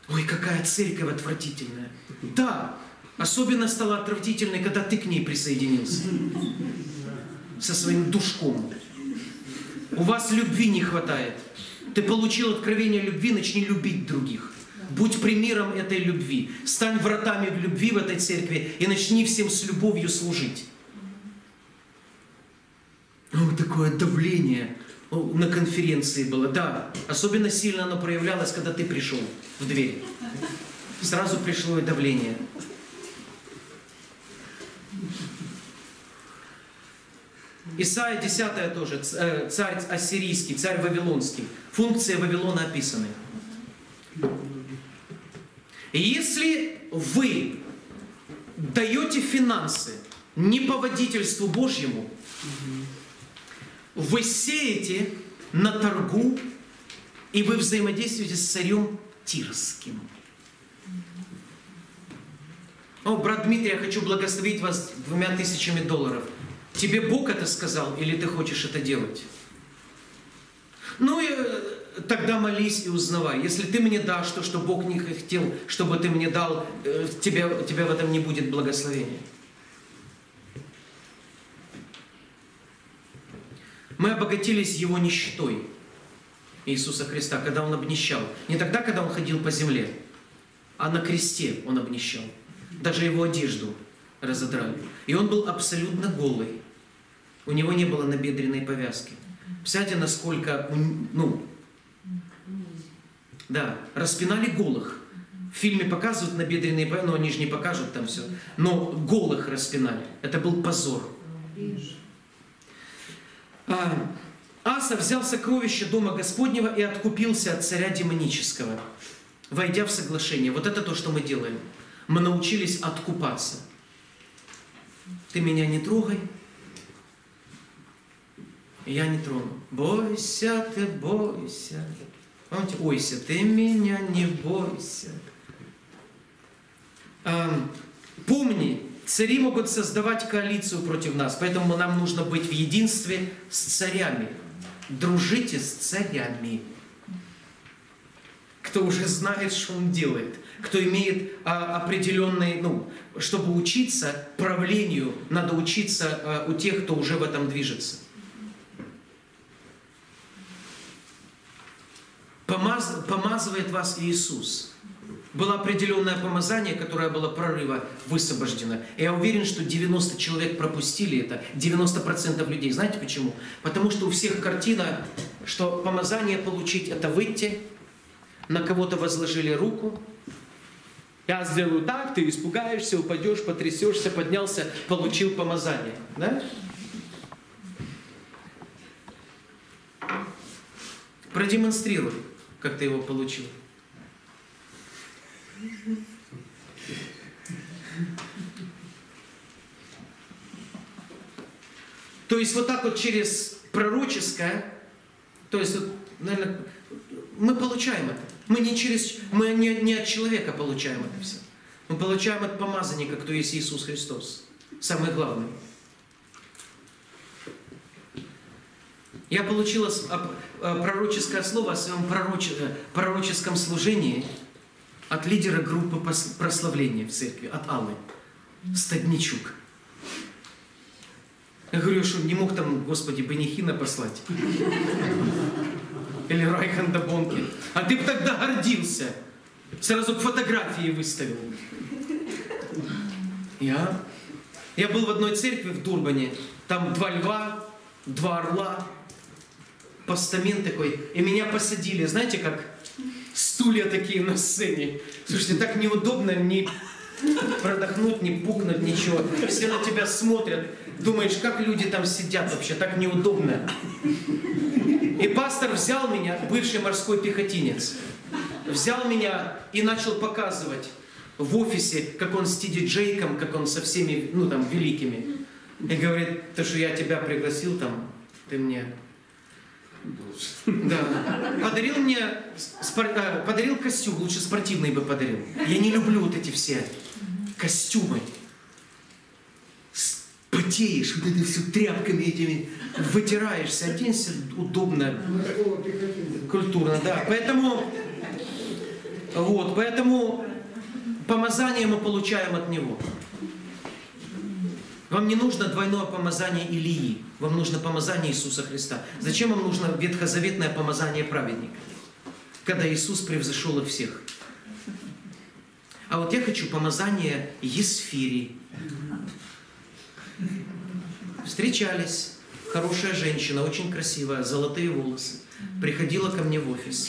Ой, какая церковь отвратительная. Да, особенно стала отвратительной, когда ты к ней присоединился. Со своим душком. У вас любви не хватает. Ты получил откровение любви, начни любить других. Будь примером этой любви. Стань вратами в любви в этой церкви и начни всем с любовью служить. Вот такое давление на конференции было. Да, особенно сильно оно проявлялось, когда ты пришел в дверь. Сразу пришло и давление. Исайя 10 тоже, царь ассирийский, царь вавилонский. Функции Вавилона описаны. Если вы даете финансы не по водительству Божьему, вы сеете на торгу, и вы взаимодействуете с царем Тирским. О, брат Дмитрий, я хочу благословить вас $2000. Тебе Бог это сказал, или ты хочешь это делать? Ну и тогда молись и узнавай. Если ты мне дашь то, что Бог не хотел, чтобы ты мне дал, тебя в этом не будет благословения. Мы обогатились Его нищетой, Иисуса Христа, когда Он обнищал. Не тогда, когда Он ходил по земле, а на кресте Он обнищал. Даже Его одежду разодрали. И Он был абсолютно голый. У Него не было набедренной повязки. Представляете, насколько, да, распинали голых. В фильме показывают набедренные повязки, но они же не покажут там все. Но голых распинали. Это был позор. Аса взял сокровища дома Господнего и откупился от царя демонического, войдя в соглашение. Вот это то, что мы делаем. Мы научились откупаться. Ты меня не трогай, я не трону. Бойся ты, бойся. Помните, ойся, ты меня не бойся. Помни, цари могут создавать коалицию против нас, поэтому нам нужно быть в единстве с царями. Дружите с царями. Кто уже знает, что он делает. Кто имеет определенный, чтобы учиться правлению, надо учиться у тех, кто уже в этом движется. Помазывает вас Иисус. Было определенное помазание, которое было прорыва высвобождено. И я уверен, что 90 человек пропустили это, 90% людей. Знаете почему? Потому что у всех картина, что помазание получить – это выйти, на кого-то возложили руку. Я сделаю так, ты испугаешься, упадешь, потрясешься, поднялся, получил помазание. Да? Продемонстрируй, как ты его получил. То есть вот так вот через пророческое, то есть, наверное, мы получаем это. Мы не от человека получаем это все. Мы получаем от помазанника, кто есть Иисус Христос. Самое главное. Я получила пророческое слово о своем пророческом служении от лидера группы прославления в церкви, от Аллы Стадничук. Я говорю, что не мог там, Господи, Бенихина послать. Или Райханда Бонки. А ты бы тогда гордился. Сразу к фотографии выставил. Я был в одной церкви в Дурбане. Там 2 льва, 2 орла. Постамент такой. И меня посадили, знаете, как стулья такие на сцене. Слушайте, так неудобно ни продохнуть, ни пукнуть, ничего. Все на тебя смотрят. Думаешь, как люди там сидят вообще, так неудобно. И пастор взял меня, бывший морской пехотинец, взял меня и начал показывать в офисе, как он с диджейком, как он со всеми, великими. И говорит, то, что я тебя пригласил там, ты мне... Да. Подарил костюм, лучше спортивный бы подарил. Я не люблю вот эти все костюмы. Потеешь, вот это все тряпками этими вытираешься, оденься удобно, культурно, да. Поэтому Вот, поэтому помазание мы получаем от Него. Вам не нужно двойное помазание Илии, вам нужно помазание Иисуса Христа. Зачем вам нужно ветхозаветное помазание праведника, когда Иисус превзошел их всех? А вот я хочу помазание Есфирии. Встречались, хорошая женщина, очень красивая, золотые волосы, приходила ко мне в офис.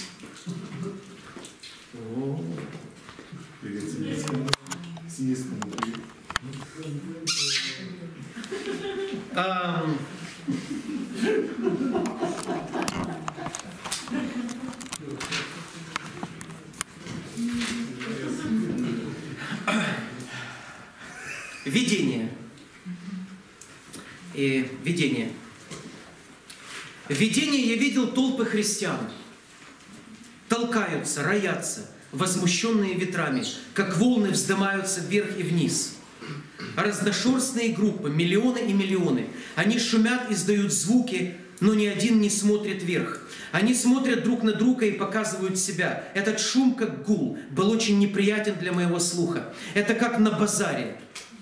Видение. Видение. В видении я видел толпы христиан. Толкаются, роятся, возмущенные ветрами, как волны вздымаются вверх и вниз. Разношерстные группы, миллионы и миллионы. Они шумят, издают звуки, но ни один не смотрит вверх. Они смотрят друг на друга и показывают себя. Этот шум, как гул, был очень неприятен для моего слуха. Это как на базаре.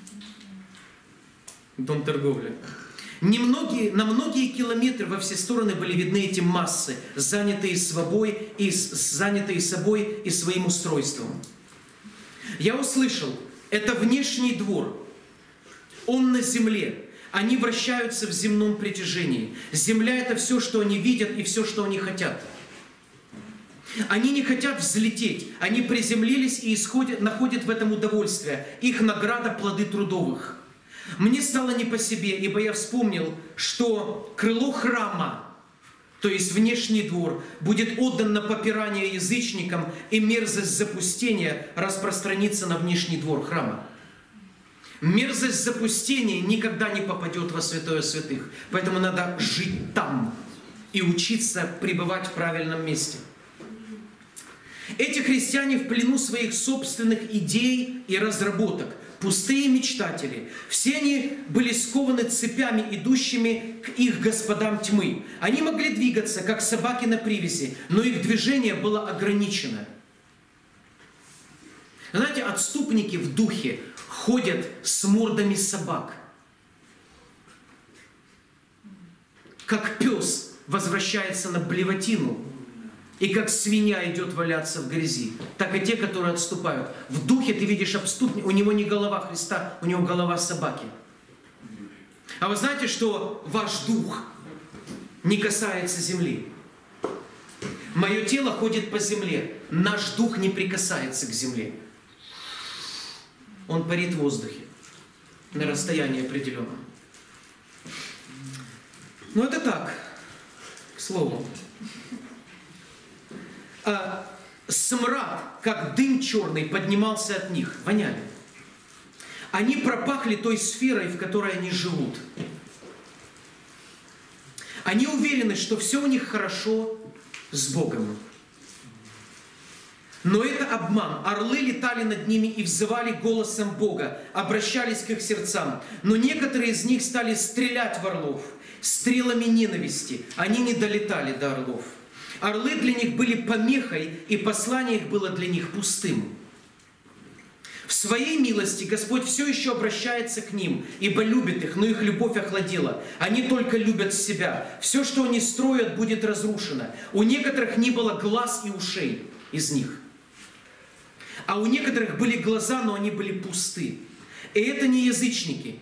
Дом торговли. На многие километры во все стороны были видны эти массы, занятые собой и своим устройством. Я услышал, это внешний двор. Он на земле. Они вращаются в земном притяжении. Земля — это все, что они видят и все, что они хотят. Они не хотят взлететь. Они приземлились и находят в этом удовольствие. Их награда — плоды трудовых. Мне стало не по себе, ибо я вспомнил, что крыло храма, то есть внешний двор, будет отдан на попирание язычникам, и мерзость запустения распространится на внешний двор храма. Мерзость запустения никогда не попадет во святое святых, поэтому надо жить там и учиться пребывать в правильном месте. Эти христиане в плену своих собственных идей и разработок, пустые мечтатели. Все они были скованы цепями, идущими к их господам тьмы. Они могли двигаться, как собаки на привязи, но их движение было ограничено. Знаете, отступники в духе ходят с мордами собак. Как пес возвращается на блевотину, и как свинья идет валяться в грязи, так и те, которые отступают. В духе ты видишь отступника, у него не голова Христа, у него голова собаки. А вы знаете, что ваш дух не касается земли? Мое тело ходит по земле, наш дух не прикасается к земле. Он парит в воздухе на расстоянии определенном. Но это так, к слову. Смрад, как дым черный, поднимался от них, воняли. Они пропахли той сферой, в которой они живут. Они уверены, что все у них хорошо с Богом. Но это обман. Орлы летали над ними и взывали голосом Бога, обращались к их сердцам. Но некоторые из них стали стрелять в орлов стрелами ненависти. Они не долетали до орлов. Орлы для них были помехой, и послание их было для них пустым. В своей милости Господь все еще обращается к ним, ибо любит их, но их любовь охладела. Они только любят себя. Все, что они строят, будет разрушено. У некоторых не было глаз и ушей из них. А у некоторых были глаза, но они были пусты. И это не язычники.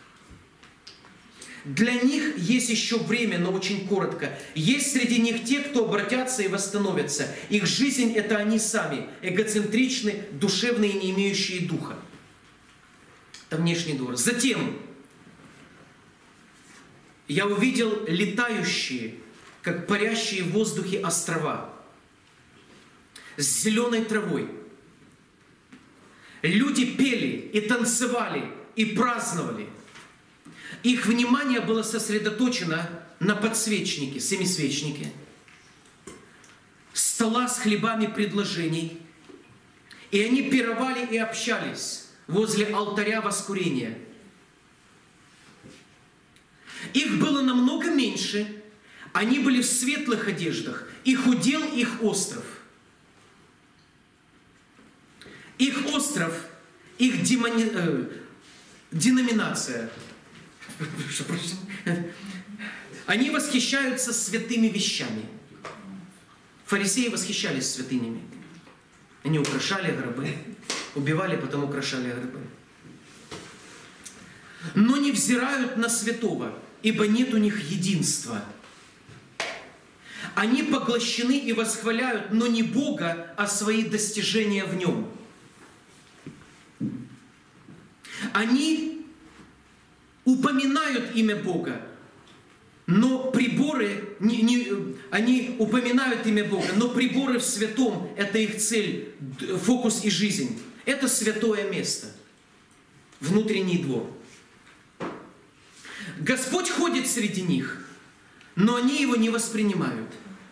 Для них есть еще время, но очень коротко. Есть среди них те, кто обратятся и восстановятся. Их жизнь — это они сами, эгоцентричны, душевные и не имеющие духа. Это внешний двор. Затем я увидел летающие, как парящие в воздухе острова с зеленой травой. Люди пели и танцевали и праздновали. Их внимание было сосредоточено на подсвечнике, семисвечнике, стола с хлебами предложений, и они пировали и общались возле алтаря воскурения. Их было намного меньше, они были в светлых одеждах, их удел их остров. их остров, их деноминация. Они восхищаются святыми вещами. Фарисеи восхищались святынями. Они украшали гробы, убивали, потом украшали гробы. Но не взирают на святого, ибо нет у них единства. Они поглощены и восхваляют, но не Бога, а свои достижения в Нем. Они упоминают имя Бога, но приборы, они упоминают имя Бога, но приборы в святом – это их цель, фокус и жизнь. Это святое место, внутренний двор. Господь ходит среди них, но они Его не воспринимают.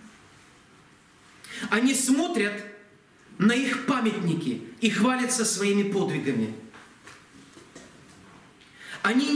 Они смотрят на их памятники и хвалятся своими подвигами. Они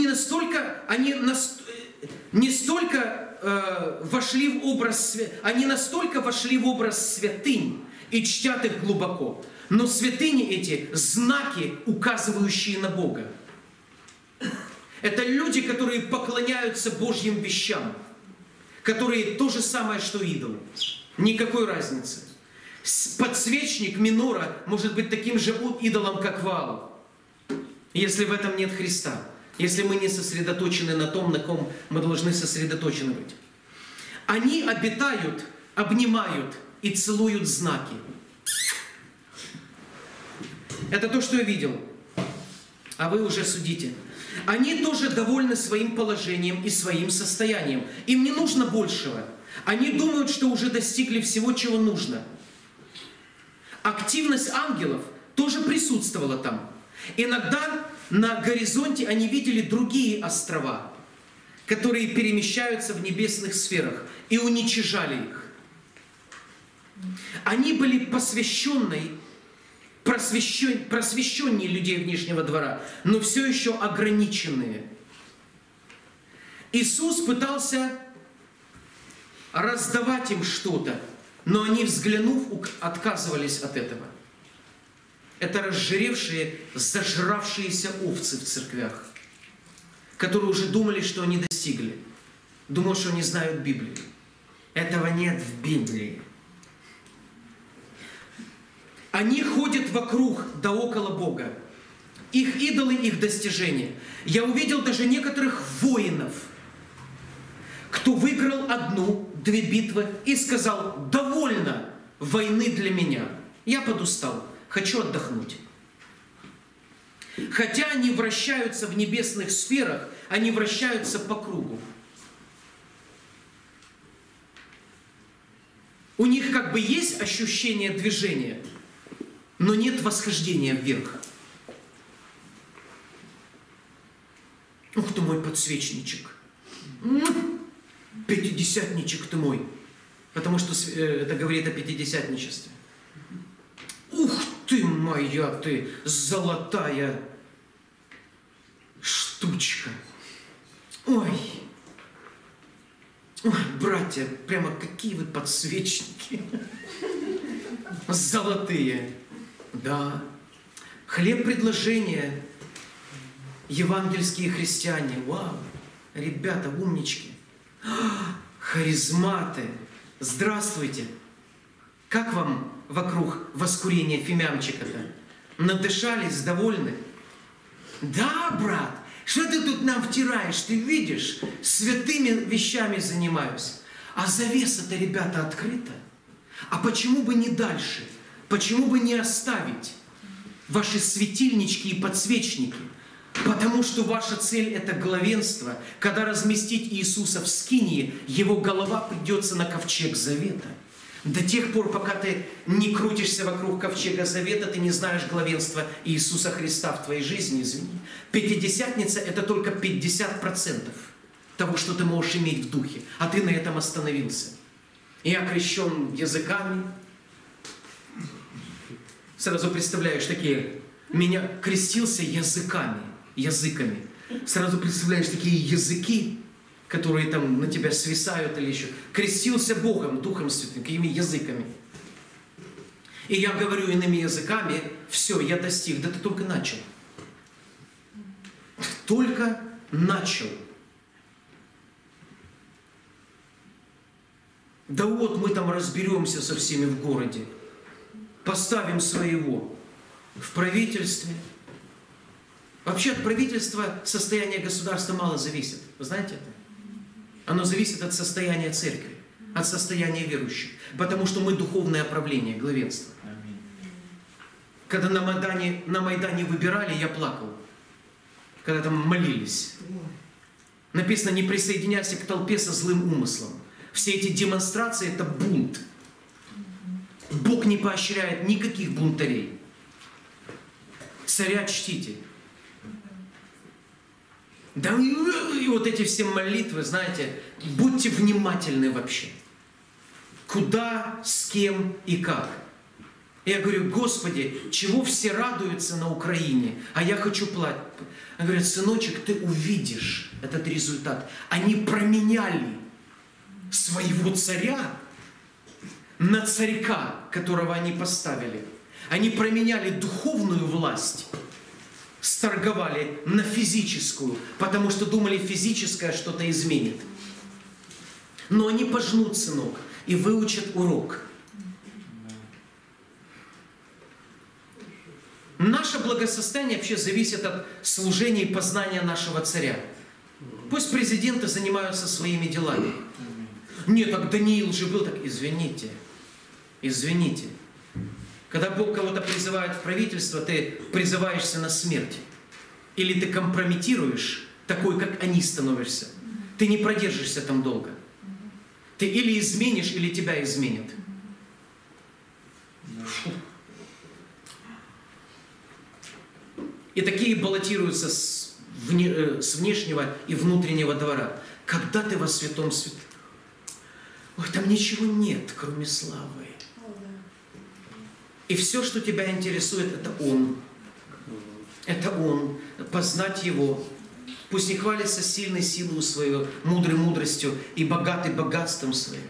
не столько вошли в образ, они настолько вошли в образ святынь и чтят их глубоко. Но святыни эти – знаки, указывающие на Бога. Это люди, которые поклоняются Божьим вещам, которые то же самое, что идол. Никакой разницы. Подсвечник минора может быть таким же идолом, как Ваал, если в этом нет Христа. Если мы не сосредоточены на том, на ком мы должны сосредоточены быть. Они обитают, обнимают и целуют знаки. Это то, что я видел. А вы уже судите. Они тоже довольны своим положением и своим состоянием. Им не нужно большего. Они думают, что уже достигли всего, чего нужно. Активность ангелов тоже присутствовала там. Иногда на горизонте они видели другие острова, которые перемещаются в небесных сферах, и уничижали их. Они были просвещеннее людей внешнего двора, но все еще ограниченные. Иисус пытался раздавать им что-то, но они, взглянув, отказывались от этого. Это разжиревшие, зажравшиеся овцы в церквях, которые уже думали, что они достигли. Думают, что они знают Библию. Этого нет в Библии. Они ходят вокруг да около Бога. Их идолы, их достижения. Я увидел даже некоторых воинов, кто выиграл 1-2 битвы и сказал: «Довольно войны для меня. Я подустал. Хочу отдохнуть». Хотя они вращаются в небесных сферах, они вращаются по кругу. У них как бы есть ощущение движения, но нет восхождения вверх. Ух ты мой подсвечничек. Пятидесятничек ты мой. Потому что это говорит о пятидесятничестве. Ух ты моя ты, золотая штучка. Ой. Ой, братья, прямо какие вы подсвечники. Золотые. Да. Хлеб предложения. Евангельские христиане. Вау. Ребята, умнички. Харизматы. Здравствуйте. Как вам вокруг воскурения фимиамчика-то? Надышались, довольны? Да, брат, что ты тут нам втираешь? Ты видишь, святыми вещами занимаюсь. А завеса-то, ребята, открыта. А почему бы не дальше? Почему бы не оставить ваши светильнички и подсвечники? Потому что ваша цель – это главенство. Когда разместить Иисуса в скинии, Его голова придется на ковчег завета. До тех пор, пока ты не крутишься вокруг ковчега завета, ты не знаешь главенства Иисуса Христа в твоей жизни, извини. Пятидесятница – это только 50% того, что ты можешь иметь в духе. А ты на этом остановился. Я крещен языками. Сразу представляешь такие, меня крестился языками. Сразу представляешь такие языки, которые там на тебя свисают или еще. Крестился Богом, Духом Святым, какими языками. И я говорю иными языками, все, я достиг. Да ты только начал. Только начал. Да вот мы там разберемся со всеми в городе. Поставим своего в правительстве. Вообще от правительства состояние государства мало зависит. Вы знаете это? Оно зависит от состояния церкви, от состояния верующих. Потому что мы духовное правление, главенство. Когда на Майдане выбирали, я плакал. Когда там молились. Написано, не присоединяйся к толпе со злым умыслом. Все эти демонстрации – это бунт. Бог не поощряет никаких бунтарей. Царя чтите. Да и вот эти все молитвы, знаете, будьте внимательны вообще. Куда, с кем и как. Я говорю, Господи, чего все радуются на Украине, а я хочу плакать. Он говорит, сыночек, ты увидишь этот результат. Они променяли своего царя на царька, которого они поставили. Они променяли духовную власть, сторговали на физическую, потому что думали, физическое что-то изменит. Но они пожнут, сынок, и выучат урок. Наше благосостояние вообще зависит от служения и познания нашего царя. Пусть президенты занимаются своими делами. Нет, так Даниил же был, так извините. Извините. Когда Бог кого-то призывает в правительство, ты призываешься на смерть. Или ты компрометируешь, такой, как они, становишься. Ты не продержишься там долго. Ты или изменишь, или тебя изменят. Фу. И такие баллотируются с внешнего и внутреннего двора. Когда ты во святом святых? Ой, там ничего нет, кроме славы. И все, что тебя интересует, это Он. Это Он. Познать Его. Пусть не хвалится сильной силой своей, мудрой мудростью и богатый богатством своим.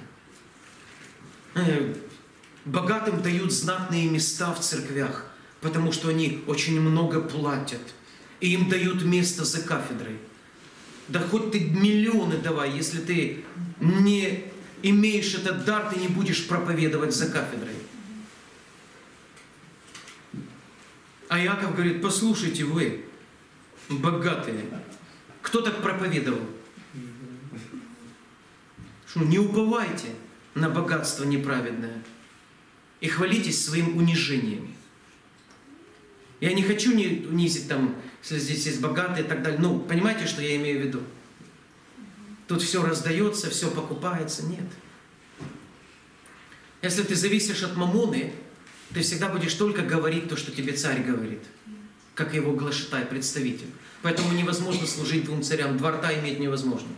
Богатым дают знатные места в церквях, потому что они очень много платят. И им дают место за кафедрой. Да хоть ты миллионы давай, если ты не имеешь этот дар, ты не будешь проповедовать за кафедрой. А Иаков говорит, послушайте вы, богатые, кто так проповедовал? Что, не уповайте на богатство неправедное и хвалитесь своим унижением. Я не хочу унизить там, если здесь есть богатые и так далее. Ну, понимаете, что я имею в виду? Тут все раздается, все покупается. Нет. Если ты зависишь от мамоны, ты всегда будешь только говорить то, что тебе царь говорит, как его глашатай, представитель. Поэтому невозможно служить двум царям. Два рта иметь невозможно.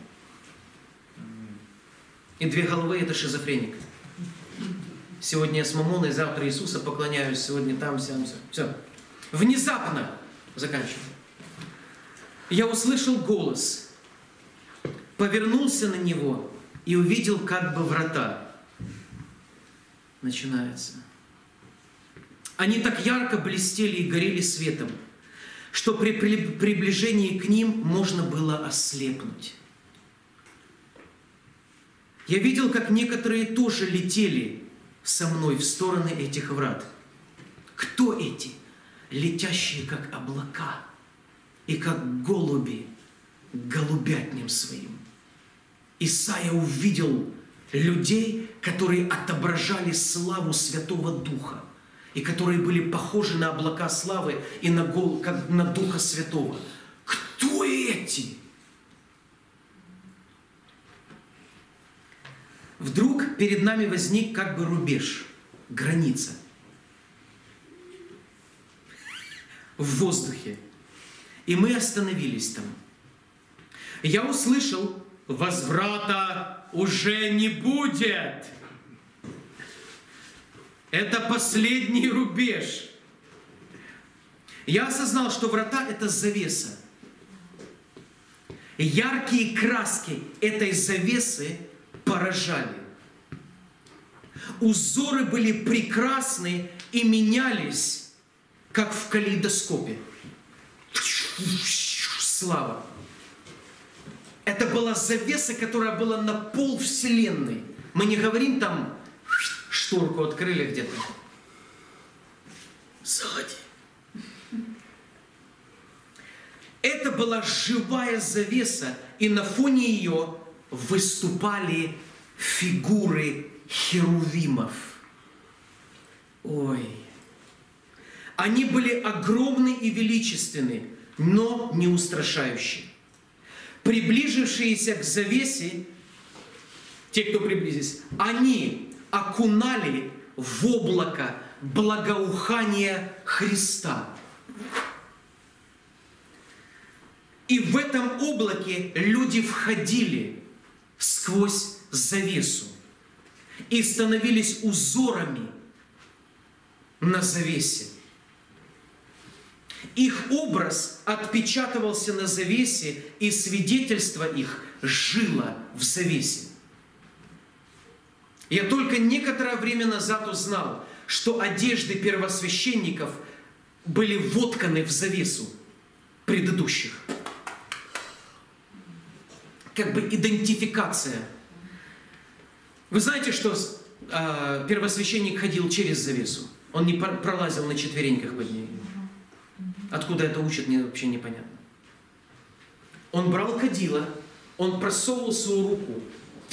И две головы – это шизофреник. Сегодня я с мамоной, завтра Иисуса поклоняюсь, сегодня там, сям, все. Все. Внезапно заканчиваю. Я услышал голос, повернулся на него и увидел как бы врата. Начинается. Они так ярко блестели и горели светом, что при приближении к ним можно было ослепнуть. Я видел, как некоторые тоже летели со мной в стороны этих врат. Кто эти? Летящие, как облака, и как голуби к голубятням своим. Исайя увидел людей, которые отображали славу Святого Духа, и которые были похожи на облака славы и как на Духа Святого. Кто эти? Вдруг перед нами возник как бы рубеж, граница. В воздухе. И мы остановились там. Я услышал, возврата уже не будет. Это последний рубеж. Я осознал, что врата – это завеса. Яркие краски этой завесы поражали. Узоры были прекрасны, и менялись, как в калейдоскопе. Слава. Это была завеса, которая была на пол вселенной. Мы не говорим там, шторку открыли где-то. Сзади. Это была живая завеса, и на фоне ее выступали фигуры херувимов. Ой. Они были огромны и величественны, но не устрашающие. Приближившиеся к завесе, те, кто приблизились, они окунали в облако благоухания Христа. И в этом облаке люди входили сквозь завесу и становились узорами на завесе. Их образ отпечатывался на завесе, и свидетельство их жило в завесе. Я только некоторое время назад узнал, что одежды первосвященников были вотканы в завесу предыдущих. Как бы идентификация. Вы знаете, что первосвященник ходил через завесу? Он не пролазил на четвереньках под ней. Откуда это учат, мне вообще непонятно. Он брал кадило, он просовывал свою руку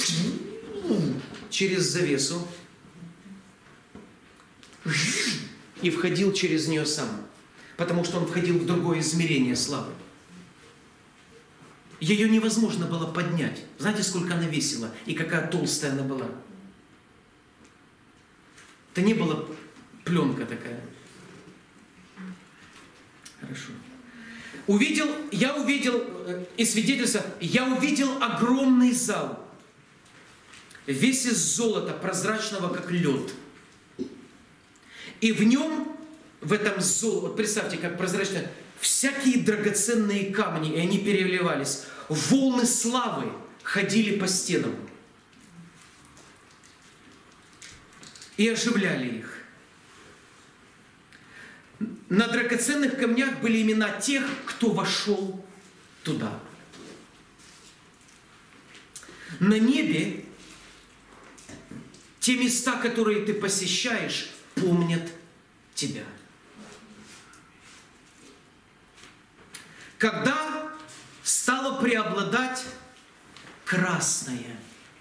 через завесу и входил через нее сам. Потому что он входил в другое измерение славы. Ее невозможно было поднять. Знаете, сколько она весила и какая толстая она была? Это не была пленка такая. Хорошо. Я увидел, и свидетельство, я увидел огромный зал, весь из золота, прозрачного, как лед. И в нем, в этом золоте, вот представьте, как прозрачно, всякие драгоценные камни, и они переливались. Волны славы ходили по стенам и оживляли их. На драгоценных камнях были имена тех, кто вошел туда. На небе те места, которые ты посещаешь, помнят тебя. Когда стало преобладать красное,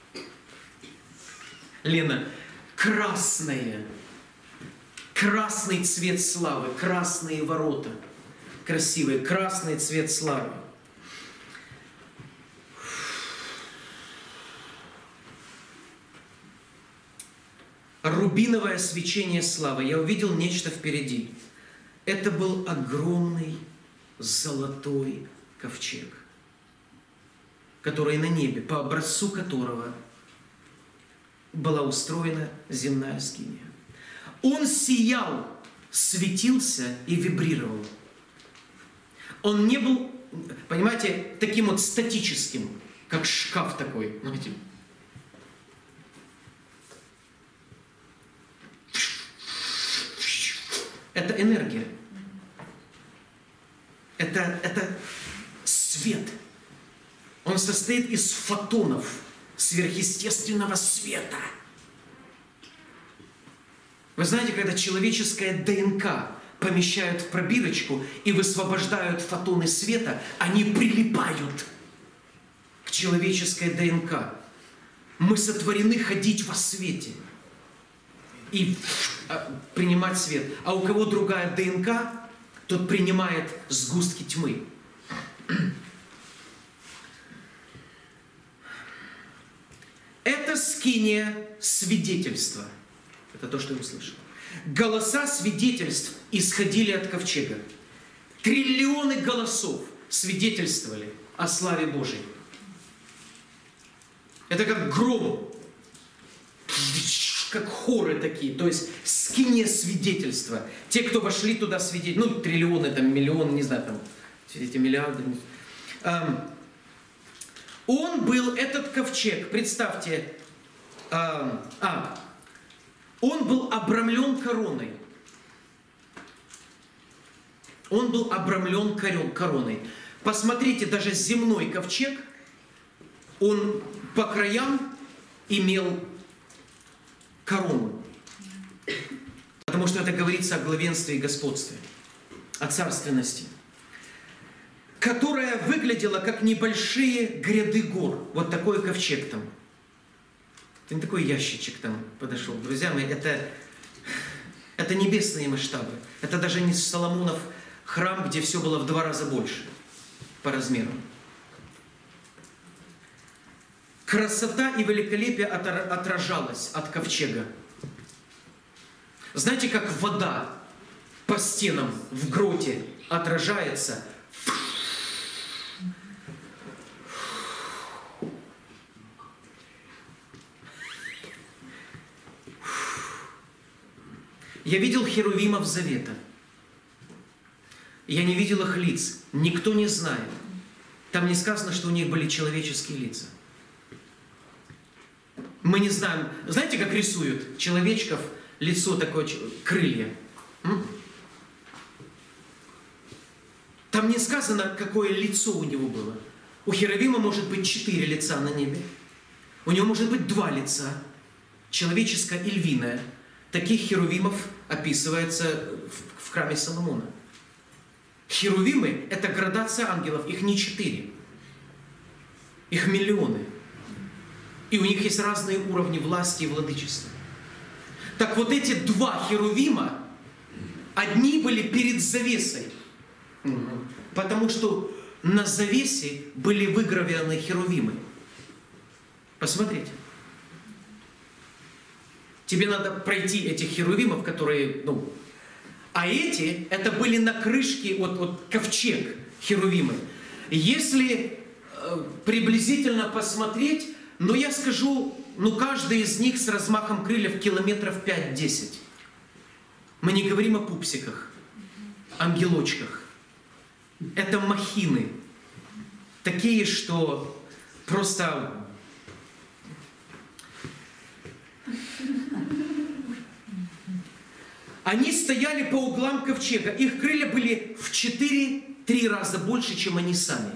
Лена, красное, красный цвет славы, красные ворота, красивые, красный цвет славы. Рубиновое свечение славы. Я увидел нечто впереди. Это был огромный золотой ковчег, который на небе, по образцу которого была устроена земная скиния. Он сиял, светился и вибрировал. Он не был, понимаете, таким вот статическим, как шкаф такой. Знаете. Это энергия. Это свет. Он состоит из фотонов сверхъестественного света. Вы знаете, когда человеческое ДНК помещают в пробирочку и высвобождают фотоны света, они прилипают к человеческой ДНК. Мы сотворены ходить во свете и принимать свет. А у кого другая ДНК, тот принимает сгустки тьмы. Это скиния свидетельства. Это то, что я услышал. Голоса свидетельств исходили от ковчега. Триллионы голосов свидетельствовали о славе Божией. Это как гром, как хоры такие, то есть скиния свидетельства. Те, кто вошли туда свидетельствовали, триллионы, там, миллионы, не знаю, там, эти миллиарды. Он был, этот ковчег, представьте, он был обрамлен короной. Он был обрамлен короной. Посмотрите, даже земной ковчег, он по краям имел корону. Потому что это говорится о главенстве и господстве, о царственности, которая выглядела как небольшие гряды гор. Вот такой ковчег там. Это не такой ящичек там подошел. Друзья мои, это небесные масштабы. Это даже не Соломонов храм, где все было в 2 раза больше по размеру. Красота и великолепие отражалась от ковчега. Знаете, как вода по стенам в гроте отражается? Я видел херувимов завета. Я не видел их лиц. Никто не знает. Там не сказано, что у них были человеческие лица. Мы не знаем. Знаете, как рисуют человечков? Лицо такое, крылья. Там не сказано, какое лицо у него было. У херувима может быть 4 лица на небе. У него может быть 2 лица. Человеческое и львиное. Таких херувимов описывается в храме Соломона. Херувимы – это градация ангелов. Их не 4. Их миллионы. И у них есть разные уровни власти и владычества. Так вот эти 2 херувима, одни были перед завесой. Потому что на завесе были выгравированы херувимы. Посмотрите. Тебе надо пройти этих херувимов, которые, а эти, это были на крышке, вот ковчег херувимы. Если приблизительно посмотреть, я скажу, каждый из них с размахом крыльев километров 5-10. Мы не говорим о пупсиках, ангелочках. Это махины. Такие, что просто... Они стояли по углам ковчега. Их крылья были в 4-3 раза больше, чем они сами.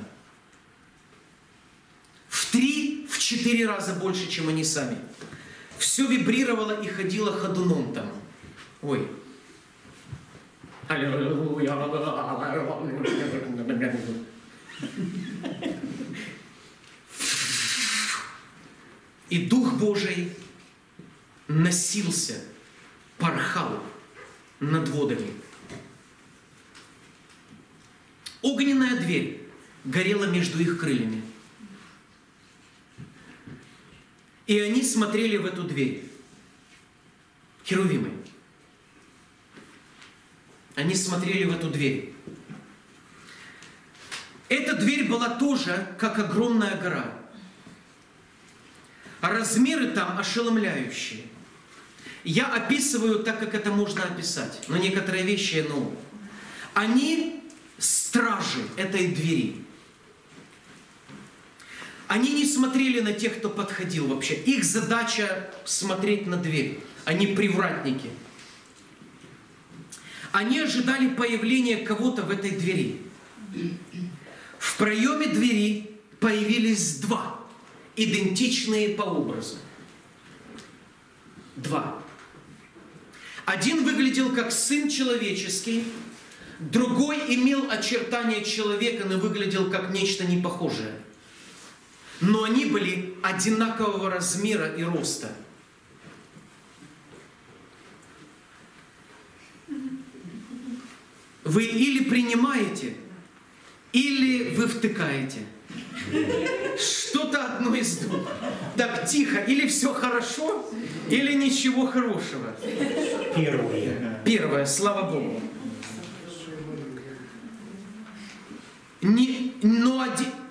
В 3-4 раза больше, чем они сами. Все вибрировало и ходило ходуном там. Ой. И Дух Божий носился, порхал над водами. Огненная дверь горела между их крыльями. И они смотрели в эту дверь. Херувимы. Они смотрели в эту дверь. Эта дверь была тоже, как огромная гора. А размеры там ошеломляющие. Я описываю так, как это можно описать. Но некоторые вещи, они стражи этой двери. Они не смотрели на тех, кто подходил вообще. Их задача смотреть на дверь. Они привратники. Они ожидали появления кого-то в этой двери. В проеме двери появились 2, идентичные по образу. 2. Один выглядел как сын человеческий, другой имел очертания человека, но выглядел как нечто непохожее. Но они были одинакового размера и роста. Вы или принимаете, или вы втыкаете. Что-то одно из двух. Так, тихо. Или все хорошо, или ничего хорошего. Первое, слава Богу. Но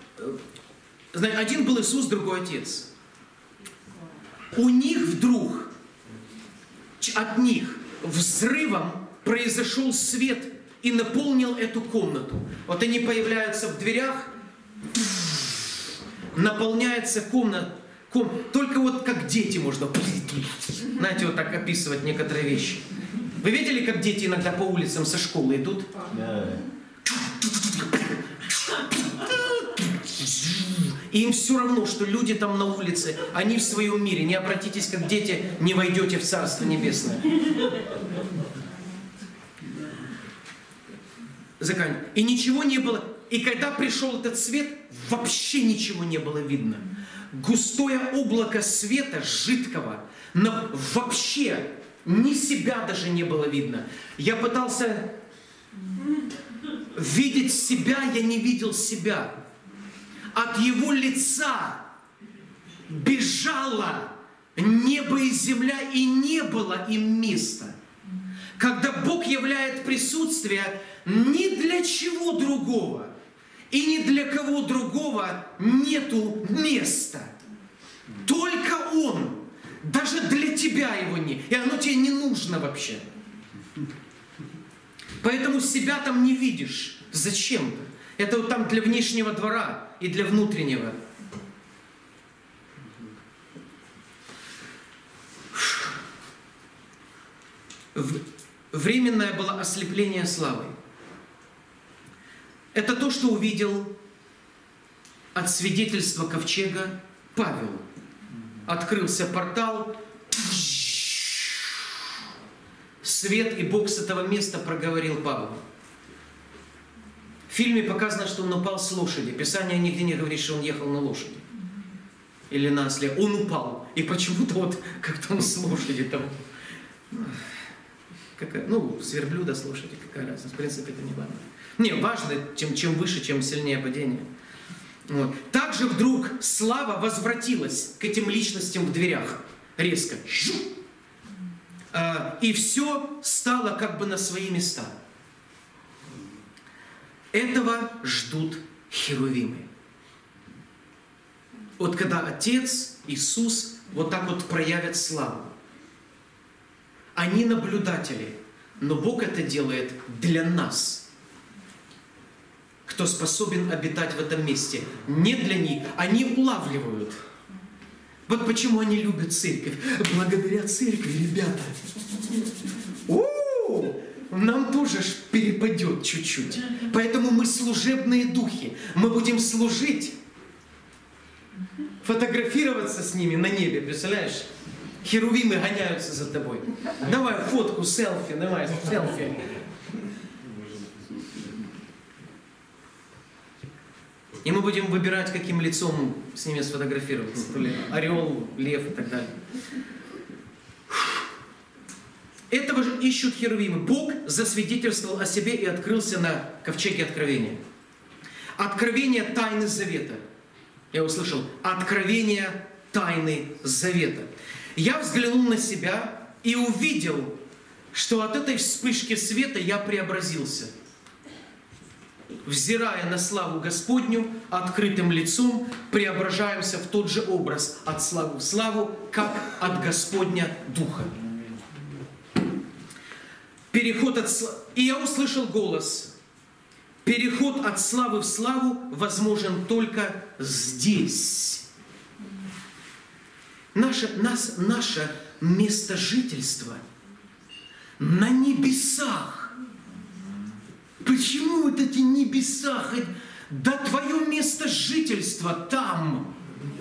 один был Иисус, другой Отец. У них вдруг, от них взрывом произошел свет и наполнил эту комнату. Вот они появляются в дверях, наполняется комната. Только вот как дети можно, знаете, вот так описывать некоторые вещи. Вы видели, как дети иногда по улицам со школы идут? Да. И им все равно, что люди там на улице, они в своем мире. Не обратитесь, как дети, не войдете в Царство Небесное. И ничего не было. И когда пришел этот свет, вообще ничего не было видно. Густое облако света, жидкого, но вообще ни себя даже не было видно. Я пытался видеть себя, я не видел себя. От его лица бежало небо и земля, и не было им места. Когда Бог являет присутствие, ни для чего другого и ни для кого другого нету места. Только Он. Даже для тебя его нет. И оно тебе не нужно вообще. Поэтому себя там не видишь. Зачем-то. Это вот там для внешнего двора и для внутреннего. Временное было ослепление славой. Это то, что увидел от свидетельства ковчега Павел. Открылся портал, свет, и Бог с этого места проговорил Павлу. В фильме показано, что он упал с лошади. Писание нигде не говорит, что он ехал на лошади. Или на осле. Он упал. И почему-то вот как-то он с лошади там... с верблюда с лошади, какая разница. В принципе, это не важно. Не, важно, чем выше, чем сильнее падение. Вот. Также вдруг слава возвратилась к этим личностям в дверях. Резко. И все стало как бы на свои места. Этого ждут херувимы. Вот когда Отец, Иисус, вот так вот проявят славу. Они наблюдатели, но Бог это делает для нас. Кто способен обитать в этом месте. Не для них, они улавливают. Вот почему они любят церковь. Благодаря церкви, ребята. Нам тоже перепадет чуть-чуть. Поэтому мы служебные духи. Мы будем служить. Фотографироваться с ними на небе, представляешь? Херувимы гоняются за тобой. Давай фотку, селфи, давай, селфи. И мы будем выбирать, каким лицом с ними сфотографироваться. То ли орел, лев и так далее. Этого же ищут херувимы. Бог засвидетельствовал о себе и открылся на ковчеге откровения. Откровение тайны завета. Я услышал. Откровение тайны завета. Я взглянул на себя и увидел, что от этой вспышки света я преобразился. Взирая на славу Господню, открытым лицом, преображаемся в тот же образ от славы в славу, как от Господня Духа. Переход от славы. И я услышал голос. Переход от славы в славу возможен только здесь. Наше место жительства на небесах. Почему вот эти небеса? Да твое место жительства там.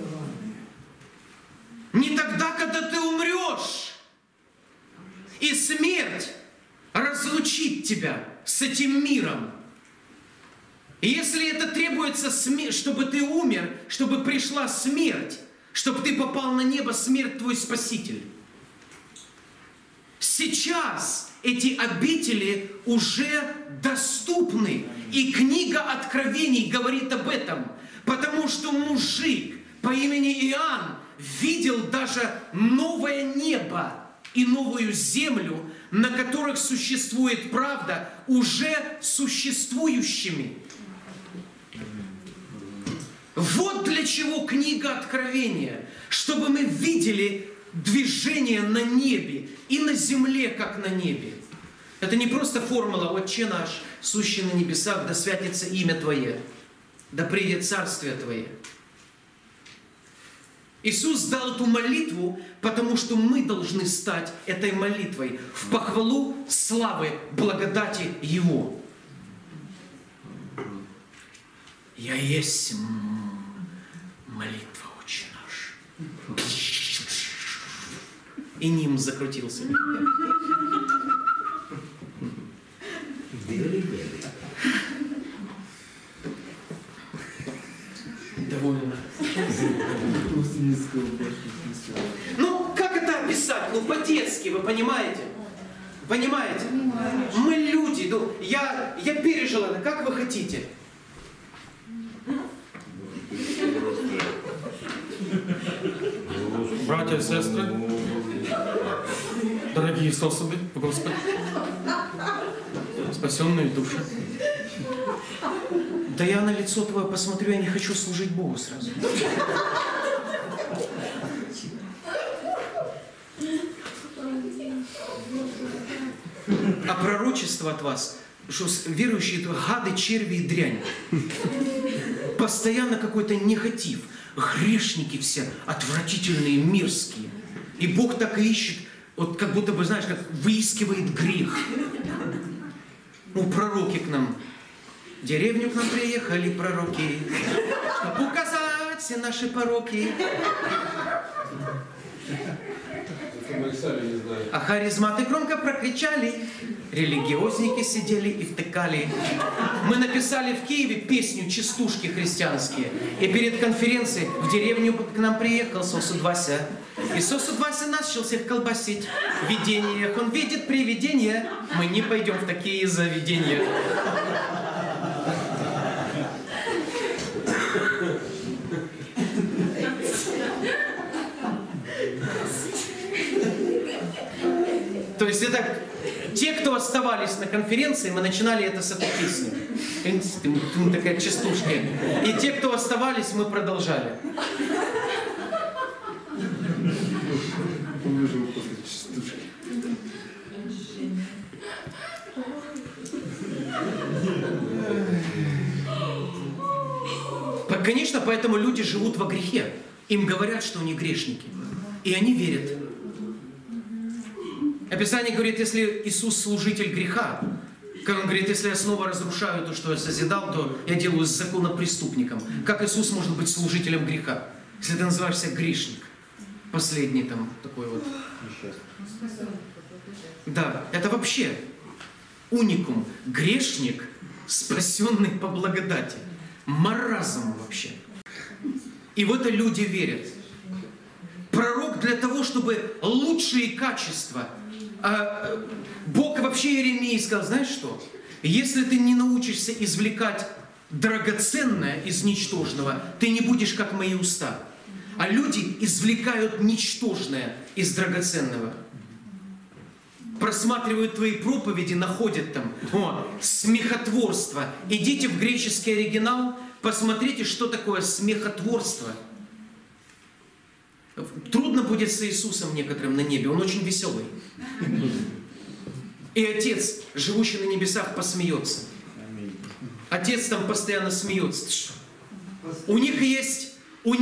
Не тогда, когда ты умрешь. И смерть разлучит тебя с этим миром. И если это требуется, чтобы ты умер, чтобы пришла смерть, чтобы ты попал на небо, смерть твой Спаситель. Сейчас эти обители уже доступны. И книга Откровений говорит об этом. Потому что мужик по имени Иоанн видел даже новое небо и новую землю, на которых существует правда, уже существующими. Вот для чего книга Откровения. Чтобы мы видели движение на небе и на земле, как на небе. Это не просто формула «Отче наш, сущий на небесах, да святится имя Твое, да придет царствие Твое». Иисус дал эту молитву, потому что мы должны стать этой молитвой в похвалу славы, благодати Его. Я есть молитва, Отче наш. И ним закрутился. Довольно. Ну, как это описать? Ну, по-детски, вы понимаете? Понимаете? Мы люди. Ну, я пережил это. Как вы хотите? Братья и сестры, дорогие сосуды в Господе, спасенные души. Да я на лицо твое посмотрю, я не хочу служить Богу сразу. А пророчество от вас, что верующие это гады, черви и дрянь. Постоянно какой-то негатив. Грешники все, отвратительные, мерзкие. И Бог так и ищет, вот как будто бы, знаешь, как выискивает грех. Ну, пророки к нам. В деревню к нам приехали пророки, чтобы указать все наши пороки. А харизматы громко прокричали, религиозники сидели и втыкали. Мы написали в Киеве песню «Частушки христианские». И перед конференцией в деревню к нам приехал сосуд Вася. И сосуд Вася начал всех колбасить. В видениях он видит привидения. Мы не пойдем в такие заведения. То есть это те, кто оставались на конференции, мы начинали это с этой песни. Такая частушка. И те, кто оставались, мы продолжали. Конечно, поэтому люди живут во грехе. Им говорят, что они грешники. И они верят. Описание говорит, если Иисус служитель греха, как он говорит, если я снова разрушаю то, что я созидал, то я делаю закона преступником. Как Иисус может быть служителем греха, если ты называешься грешник? Последний там такой вот. Да, это вообще уникум. Грешник, спасенный по благодати. Маразм вообще. И в это люди верят. Пророк для того, чтобы лучшие качества. Бог вообще Иеремии сказал, знаешь что? Если ты не научишься извлекать драгоценное из ничтожного, ты не будешь как мои уста. А люди извлекают ничтожное из драгоценного. Просматривают твои проповеди, находят там смехотворство. Идите в греческий оригинал, посмотрите, что такое смехотворство. Трудно будет с Иисусом некоторым на небе, он очень веселый. И Отец, живущий на небесах, посмеется. Отец там постоянно смеется. У них есть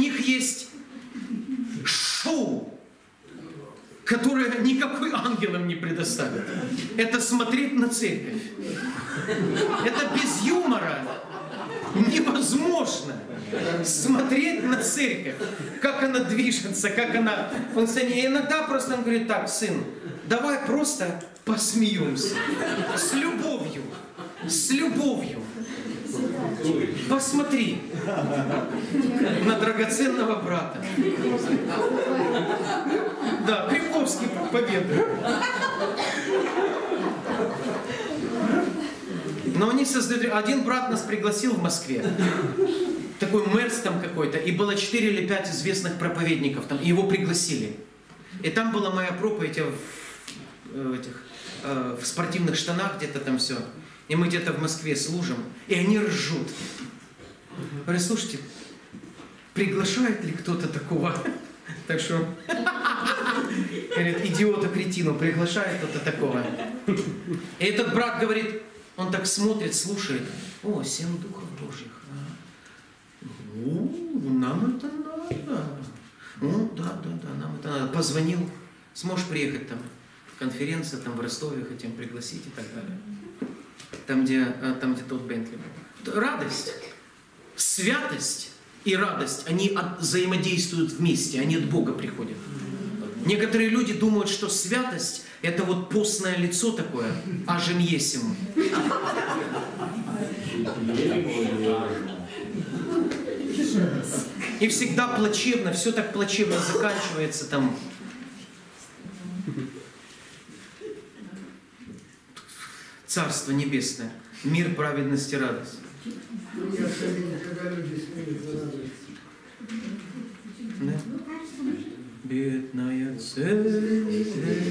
шоу, которое никакой ангел им не предоставит. Это смотреть на церковь. Это без юмора невозможно. Смотреть на церковь, как она движется, как она функционирует. И иногда просто он говорит, так, сын, давай просто посмеемся. С любовью. С любовью. Посмотри на драгоценного брата. Да, Крюковский победует. Но они создают... Один брат нас пригласил в Москве. Такой мэрс там какой-то. И было 4 или 5 известных проповедников там. И его пригласили. И там была моя проповедь в спортивных штанах где-то там все. И мы где-то в Москве служим. И они ржут. Говорят, слушайте, приглашает ли кто-то такого? Так что... Говорит, идиота, кретину, приглашает кто-то такого. И этот брат говорит, он так смотрит, слушает. О, 7 духов Божьих. Нам это надо. Ну, да, нам это надо. Позвонил, сможешь приехать там, конференция там в Ростове, хотим пригласить и так далее. Там, где тот Бентли был. Радость, святость и радость, они взаимодействуют вместе, они от Бога приходят. Некоторые люди думают, что святость – это вот постное лицо такое, ажем есим. И всегда плачевно, все так плачевно заканчивается там. Царство небесное, мир, праведность и радость. Да? Бедная церковь,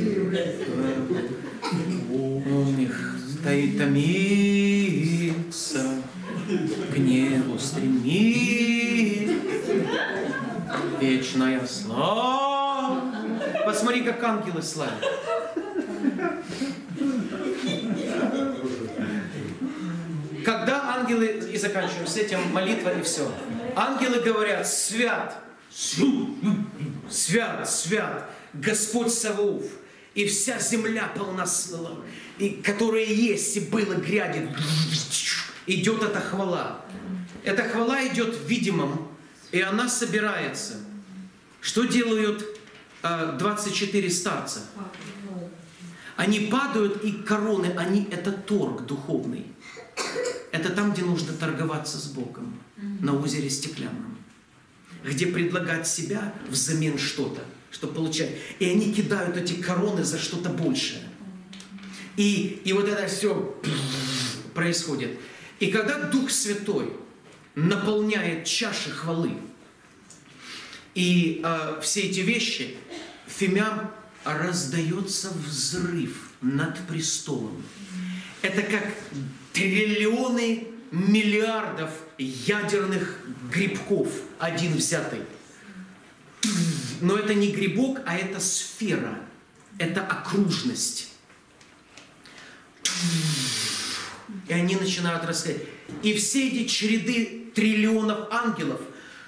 у них томится, к небу стремит, вечная слава. Посмотри, как ангелы славят. Когда ангелы, и заканчиваем с этим, молитва и все. Ангелы говорят: свят, свят, свят, Господь Саваоф, и вся земля полна, и которая есть и было, грядет. Идет эта хвала. Эта хвала идет в видимом, и она собирается. Что делают 24 старца? Они падают, и короны, это торг духовный. Это там, где нужно торговаться с Богом, на озере Стеклянном, где предлагать себя взамен что-то, что получать. И они кидают эти короны за что-то большее. И вот это все происходит. И когда Дух Святой наполняет чаши хвалы и все эти вещи, фимям раздается взрыв над престолом. Это как триллионы миллиардов ядерных грибков, один взятый. Но это не грибок, а это сфера, это окружность. И они начинают рассказать. И все эти череды триллионов ангелов,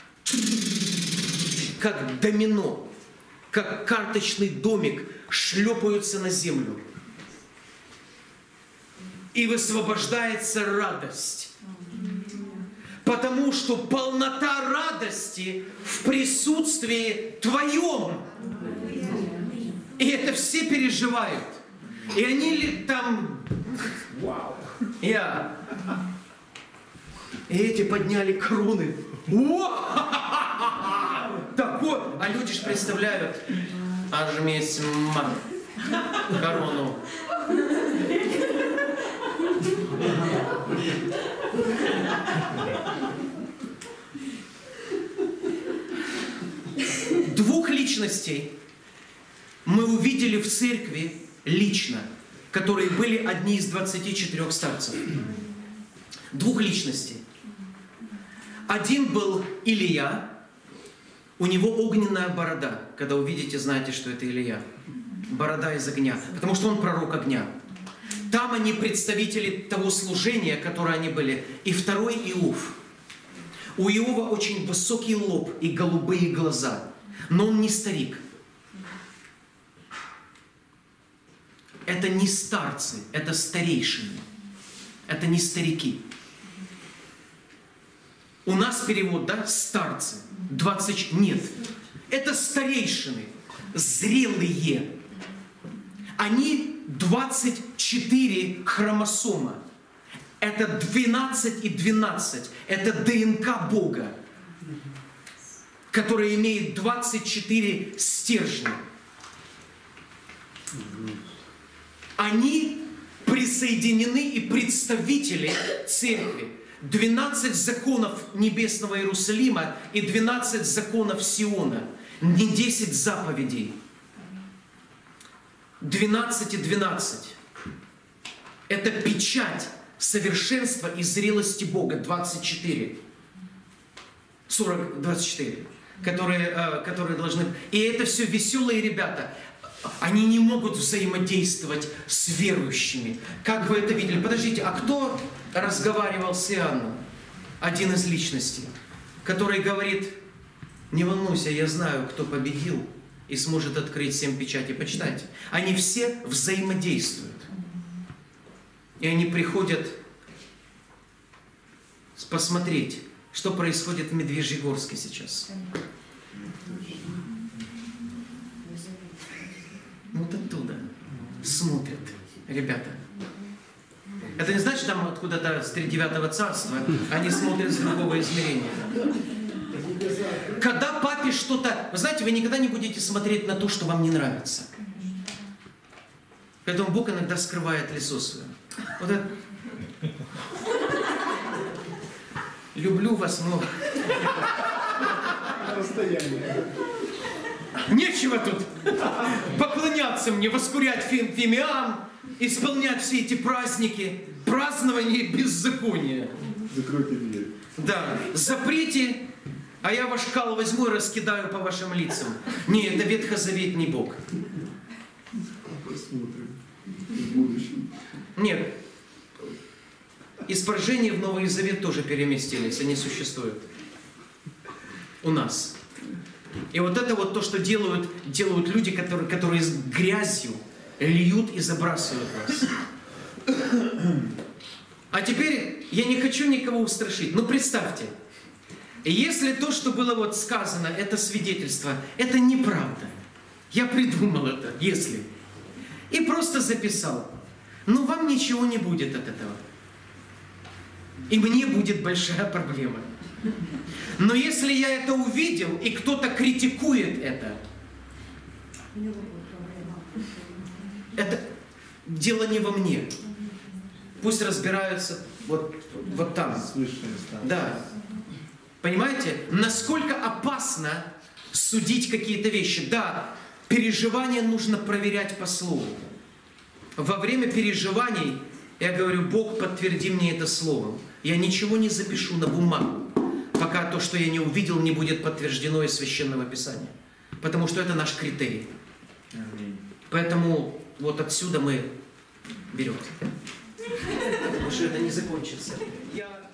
как домино, как карточный домик, шлепаются на землю. И высвобождается радость. Потому что полнота радости в присутствии Твоем. И это все переживают. И они ли там... И эти подняли кроны. Так вот, а люди же представляют, ажмесь корону. Двух личностей мы увидели в церкви лично, которые были одни из 24 старцев. Двух личностей. Один был Илия, у него огненная борода. Когда увидите, знаете, что это Илия. Борода из огня, потому что он пророк огня. Там они представители того служения, которое они были. И второй Иов. У Иова очень высокий лоб и голубые глаза. Но он не старик. Это не старцы, это старейшины. Это не старики. У нас перевод, да, старцы. 20... Нет. Это старейшины. Зрелые. Они 24 хромосома. Это 12 и 12. Это ДНК Бога, который имеет 24 стержня. Они присоединены и представители церкви. 12 законов Небесного Иерусалима и 12 законов Сиона. Не 10 заповедей. 12 и 12. Это печать совершенства и зрелости Бога. 24. 24. Которые должны... И это все веселые ребята. Они не могут взаимодействовать с верующими. Как вы это видели? Подождите, а кто разговаривал с Иоанном? Один из личностей, который говорит: Не волнуйся, я знаю, кто победил и сможет открыть 7 печатей. Почитайте. Они все взаимодействуют. И они приходят посмотреть, что происходит в Медвежьегорске сейчас. Вот оттуда смотрят ребята. Это не значит, там откуда-то с 39-го царства они смотрят с другого измерения. Когда папе что-то... Вы знаете, вы никогда не будете смотреть на то, что вам не нравится. Поэтому Бог иногда скрывает лицо свое. Вот это... Люблю вас, но... Нечего тут поклоняться мне, воскурять фимиам, исполнять все эти праздники, празднование беззакония. Закройте дверь. Да, заприте, а я ваш кал возьму и раскидаю по вашим лицам. Не, это ветхозаветний Бог. Посмотрим в будущем. Нет, испражения в Новый Завет тоже переместились, они существуют у нас. И вот это вот то, что делают люди, которые с грязью льют и забрасывают вас. А теперь я не хочу никого устрашить, но представьте, если то, что было вот сказано, это свидетельство, это неправда. Я придумал это, если. И просто записал. Но вам ничего не будет от этого. И мне будет большая проблема. Но если я это увидел, и кто-то критикует это дело не во мне. Пусть разбираются вот там. Да. Понимаете, насколько опасно судить какие-то вещи. Да, переживания нужно проверять по слову. Во время переживаний я говорю: Бог, подтверди мне это словом. Я ничего не запишу на бумагу, пока то, что я не увидел, не будет подтверждено из Священного Писания. Потому что это наш критерий. Поэтому вот отсюда мы берем. Потому что это не закончится.